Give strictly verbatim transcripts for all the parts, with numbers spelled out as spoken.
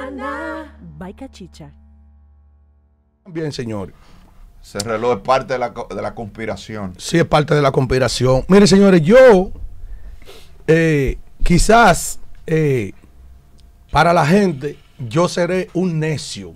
mañana. Bye, Cachicha. Bien, señores. Ese reloj es parte de la, de la conspiración. Sí, es parte de la conspiración. Miren, señores, yo eh, quizás eh, para la gente yo seré un necio.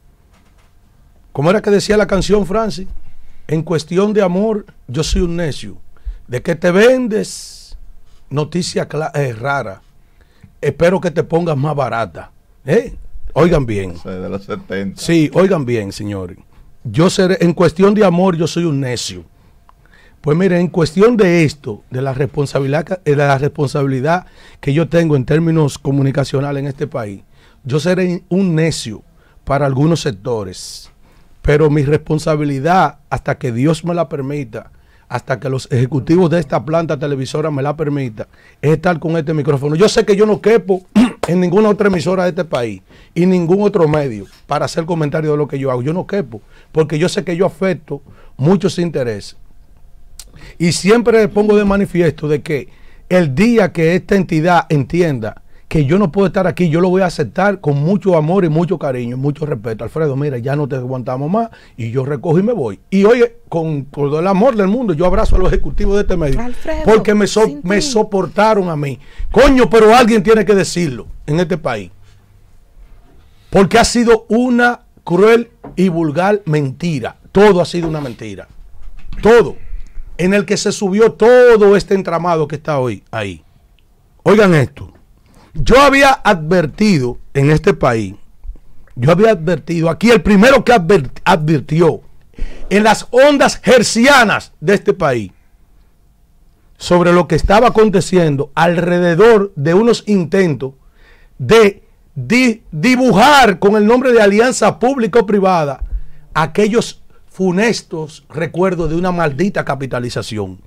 ¿Cómo era que decía la canción, Francis? En cuestión de amor, yo soy un necio. De que te vendes, noticia eh, rara. Espero que te pongas más barata. ¿Eh? Oigan bien. O sea, de los setenta. Sí, oigan bien, señores. Yo seré, en cuestión de amor, yo soy un necio. Pues miren, en cuestión de esto, de la responsabilidad, de la responsabilidad que yo tengo en términos comunicacionales en este país, yo seré un necio para algunos sectores. Pero mi responsabilidad, hasta que Dios me la permita, hasta que los ejecutivos de esta planta televisora me la permita, es estar con este micrófono. Yo sé que yo no quepo en ninguna otra emisora de este país y ningún otro medio para hacer comentarios de lo que yo hago. Yo no quepo, porque yo sé que yo afecto muchos intereses. Y siempre pongo de manifiesto de que el día que esta entidad entienda que yo no puedo estar aquí, yo lo voy a aceptar con mucho amor y mucho cariño, mucho respeto. Alfredo, mira, ya no te aguantamos más y yo recojo y me voy. Y oye, con todo el amor del mundo, yo abrazo a los ejecutivos de este medio, Alfredo, porque me, so, me soportaron a mí. Coño, pero alguien tiene que decirlo en este país. Porque ha sido una cruel y vulgar mentira. Todo ha sido una mentira. Todo. En el que se subió todo este entramado que está hoy ahí. Oigan esto. Yo había advertido en este país, yo había advertido, aquí el primero que advert, advirtió en las ondas hercianas de este país sobre lo que estaba aconteciendo alrededor de unos intentos de di, dibujar con el nombre de alianza público-privada aquellos funestos recuerdos de una maldita capitalización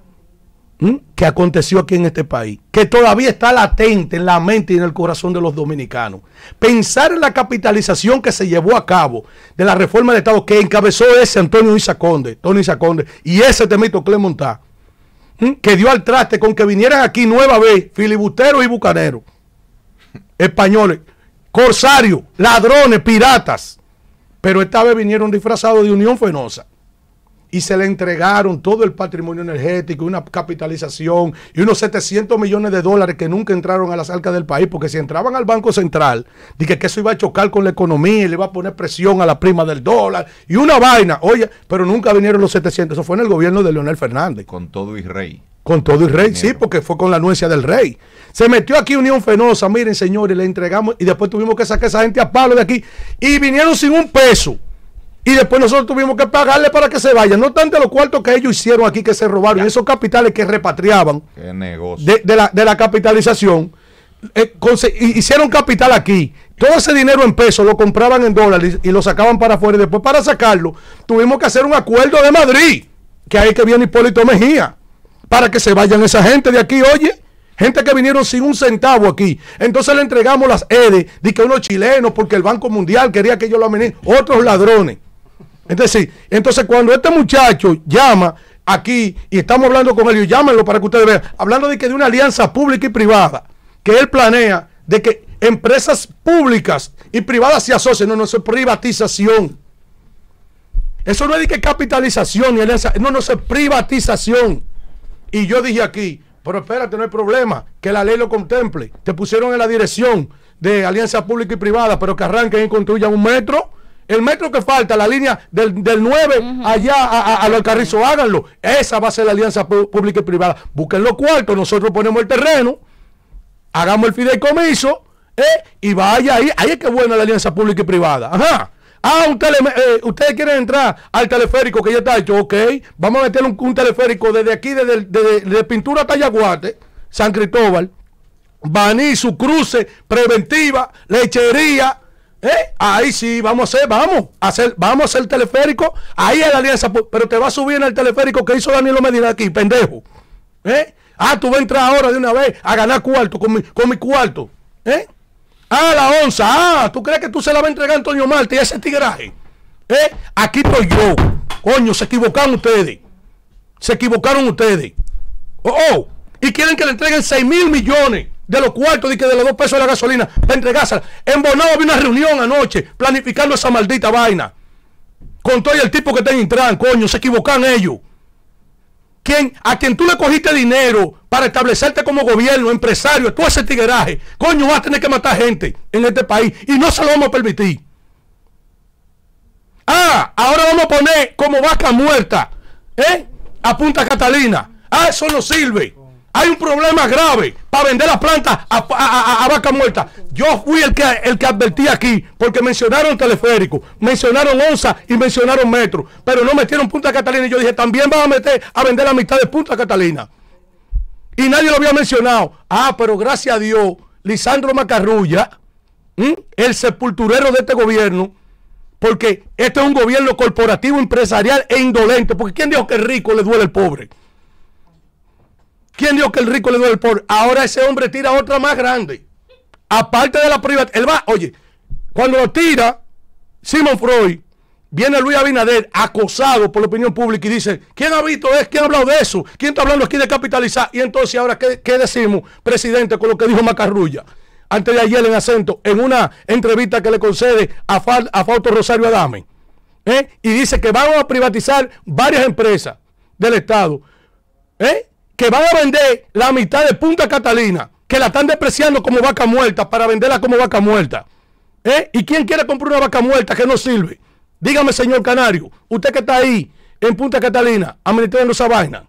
que aconteció aquí en este país, que todavía está latente en la mente y en el corazón de los dominicanos. Pensar en la capitalización que se llevó a cabo de la reforma de Estado que encabezó ese Antonio Isa Conde, Tony Isa Conde, y ese Temito Clemontá, que dio al traste con que vinieran aquí nueva vez filibusteros y bucaneros, españoles, corsarios, ladrones, piratas, pero esta vez vinieron disfrazados de Unión Fenosa. Y se le entregaron todo el patrimonio energético, una capitalización y unos setecientos millones de dólares que nunca entraron a las arcas del país, porque si entraban al Banco Central, dije que eso iba a chocar con la economía y le iba a poner presión a la prima del dólar y una vaina. Oye, pero nunca vinieron los setecientos. Eso fue en el gobierno de Leonel Fernández. Con todo y rey. Con todo y rey, dinero. Sí, porque fue con la anuencia del rey. Se metió aquí Unión Fenosa, miren señores, le entregamos y después tuvimos que sacar a esa gente a palo de aquí y vinieron sin un peso. Y después nosotros tuvimos que pagarle para que se vayan. No tanto los cuartos que ellos hicieron aquí, que se robaron, ya. Y esos capitales que repatriaban Qué negocio. De, de, la, de la capitalización, eh, hicieron capital aquí. Todo ese dinero en pesos lo compraban en dólares y, y lo sacaban para afuera. Y después para sacarlo tuvimos que hacer un acuerdo de Madrid, que ahí que viene Hipólito Mejía, para que se vayan esa gente de aquí, oye. Gente que vinieron sin un centavo aquí. Entonces le entregamos las E D E, de que unos chilenos, porque el Banco Mundial quería que ellos lo administren, otros ladrones. Entonces, entonces cuando este muchacho llama aquí y estamos hablando con él, y llámenlo para que ustedes vean, hablando de que de una alianza pública y privada, que él planea de que empresas públicas y privadas se asocien, no, no, eso es privatización. Eso no es de que capitalización ni alianza, no, no, eso es privatización. Y yo dije aquí, pero espérate, no hay problema, que la ley lo contemple. Te pusieron en la dirección de alianza pública y privada, pero que arranquen y construyan un metro. El metro que falta, la línea del, del nueve uh-huh. allá a, a, a los Carrizos, háganlo. Esa va a ser la alianza pública y privada. Busquen los cuartos, nosotros ponemos el terreno, hagamos el fideicomiso, ¿eh? Y vaya ahí. Ahí es que es buena la alianza pública y privada. Ajá. Ah, un tele, eh, ustedes quieren entrar al teleférico que ya está hecho, ok. Vamos a meter un, un teleférico desde aquí, desde de, de, de Pintura hasta Yaguate, San Cristóbal, Baní, su cruce preventiva, lechería. ¿Eh? Ahí sí, vamos a hacer, vamos a hacer, vamos a hacer el teleférico. Ahí es la alianza, pero te va a subir en el teleférico que hizo Danilo Medina aquí, pendejo. ¿Eh? Ah, tú vas a entrar ahora de una vez a ganar cuarto con mi, con mi cuarto. ¿Eh? Ah, la onza. Ah, ¿tú crees que tú se la vas a entregar a Antonio Marte y ese tigraje? ¿Eh? Aquí estoy yo. Coño, se equivocaron ustedes. Se equivocaron ustedes. Oh, oh. Y quieren que le entreguen seis mil millones de los cuartos de, que de los dos pesos de la gasolina para entregársela. En Bonao había una reunión anoche planificando esa maldita vaina. Con todo y el tipo que está en Intran, coño, se equivocan ellos. ¿Quién, a quien tú le cogiste dinero para establecerte como gobierno, empresario, todo ese tigueraje, coño, vas a tener que matar gente en este país y no se lo vamos a permitir. Ah, ahora vamos a poner como vaca muerta, ¿eh? A Punta Catalina. Ah, eso no sirve. Hay un problema grave para vender la planta a, a, a, a vaca muerta. Yo fui el que, el que advertí aquí, porque mencionaron teleférico, mencionaron onza y mencionaron metro, pero no metieron Punta Catalina. Y yo dije, también van a meter a vender la mitad de Punta Catalina. Y nadie lo había mencionado. Ah, pero gracias a Dios, Lisandro Macarrulla, ¿m? el sepulturero de este gobierno, porque este es un gobierno corporativo, empresarial e indolente. Porque ¿quién dijo que el rico le duele el pobre? ¿Quién dijo que el rico le duele el pobre? Ahora ese hombre tira otra más grande. Aparte de la privatización. Él va, oye, cuando lo tira Simón Freud, viene Luis Abinader acosado por la opinión pública y dice, ¿quién ha visto eso? ¿Quién ha hablado de eso? ¿Quién está hablando aquí de capitalizar? Y entonces ahora, ¿qué, qué decimos, presidente, con lo que dijo Macarrulla? Antes de ayer en acento, en una entrevista que le concede a, Fa, a Fausto Rosario Adame, ¿eh? Y dice que van a privatizar varias empresas del Estado, ¿eh? Que van a vender la mitad de Punta Catalina, que la están despreciando como vaca muerta para venderla como vaca muerta, ¿eh? ¿Y quién quiere comprar una vaca muerta que no sirve? Dígame, señor Canario, usted que está ahí en Punta Catalina administrando esa vaina,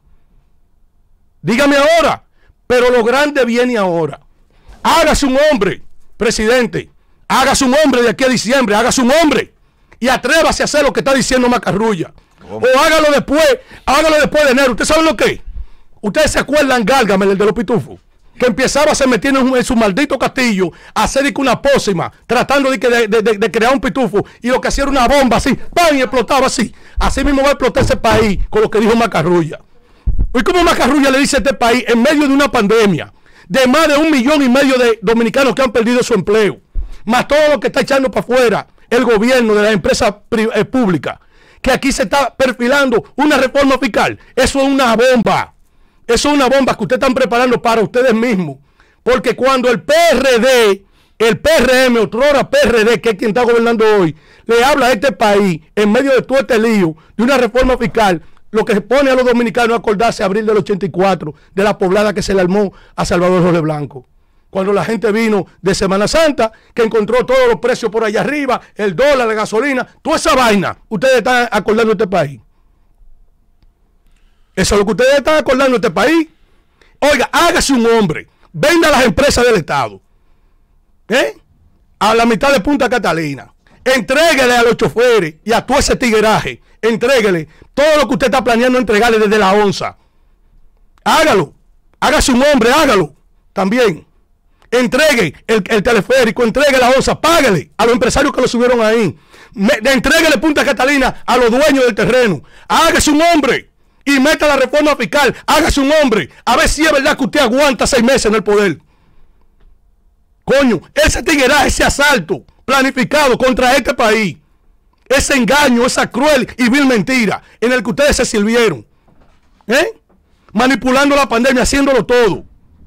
dígame ahora. Pero lo grande viene ahora. Hágase un hombre, presidente. Hágase un hombre de aquí a diciembre. Hágase un hombre. Y atrévase a hacer lo que está diciendo Macarrulla. ¿Cómo? O hágalo después. Hágalo después de enero. ¿Usted sabe lo que es? Ustedes se acuerdan, Gárgame, el de los pitufos, que empezaba a se meter en, en su maldito castillo a hacer una pócima, tratando de, de, de, de crear un pitufo, y lo que hacía era una bomba así, ¡pam! Y explotaba así. Así mismo va a explotar ese país con lo que dijo Macarrulla. ¿Y cómo Macarrulla le dice a este país en medio de una pandemia de más de un millón y medio de dominicanos que han perdido su empleo, más todo lo que está echando para afuera el gobierno de la empresa eh, pública, que aquí se está perfilando una reforma fiscal? Eso es una bomba. Eso es una bomba que ustedes están preparando para ustedes mismos. Porque cuando el P R D, el P R M, otrora P R D, que es quien está gobernando hoy, le habla a este país en medio de todo este lío de una reforma fiscal, lo que pone a los dominicanos a acordarse abril del ochenta y cuatro, de la poblada que se le armó a Salvador Jorge Blanco. Cuando la gente vino de Semana Santa, que encontró todos los precios por allá arriba, el dólar, la gasolina, toda esa vaina, ustedes están acordando este país. Eso es lo que ustedes están acordando este país. Oiga, hágase un hombre, venda las empresas del Estado, ¿eh? A la mitad de Punta Catalina, entréguele a los choferes y a todo ese tigueraje, entréguele todo lo que usted está planeando entregarle desde la onza. Hágalo, hágase un hombre, hágalo también. Entregue el, el teleférico, entregue la onza, páguele a los empresarios que lo subieron ahí. Me, entréguele Punta Catalina a los dueños del terreno. Hágase un hombre y meta la reforma fiscal. Hágase un hombre, a ver si es verdad que usted aguanta seis meses en el poder. Coño, ese tigueraje, ese asalto planificado contra este país, ese engaño, esa cruel y vil mentira en el que ustedes se sirvieron, ¿eh? Manipulando la pandemia, haciéndolo todo.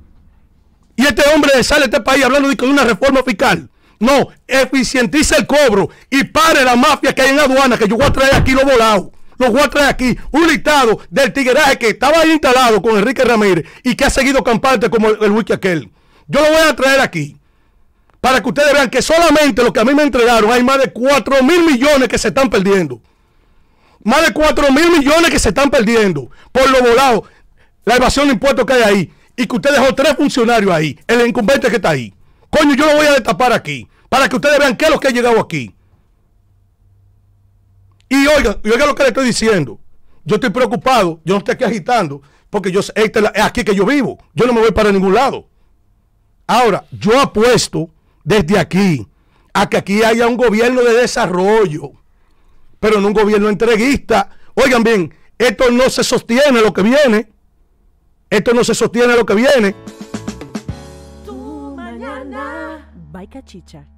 Y este hombre sale de este país hablando de una reforma fiscal. No, eficientiza el cobro y pare la mafia que hay en la aduana, que yo voy a traer aquí los volados. Los voy a traer aquí un listado del tigueraje que estaba ahí instalado con Enrique Ramírez y que ha seguido campante como el, el wiki aquel. Yo lo voy a traer aquí para que ustedes vean que solamente lo que a mí me entregaron hay más de cuatro mil millones que se están perdiendo. Más de cuatro mil millones que se están perdiendo por lo volado, la evasión de impuestos que hay ahí. Y que usted dejó tres funcionarios ahí, el incumbente que está ahí. Coño, yo lo voy a destapar aquí, para que ustedes vean qué es lo que ha llegado aquí. Y oiga, oiga lo que le estoy diciendo. Yo estoy preocupado, yo no estoy aquí agitando, porque yo este es aquí que yo vivo. Yo no me voy para ningún lado. Ahora, yo apuesto desde aquí a que aquí haya un gobierno de desarrollo, pero no un gobierno entreguista. Oigan bien, esto no se sostiene lo que viene. Esto no se sostiene lo que viene. Tu mañana. By Cachicha.